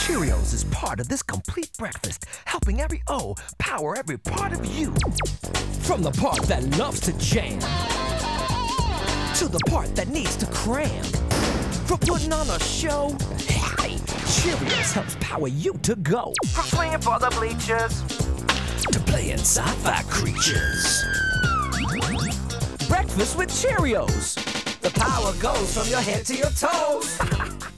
Cheerios is part of this complete breakfast, helping every O power every part of you. From the part that loves to jam, to the part that needs to cram. For putting on a show, hey, Cheerios helps power you to go. From swinging for the bleachers to playing sci-fi creatures. Breakfast with Cheerios. The power goes from your head to your toes.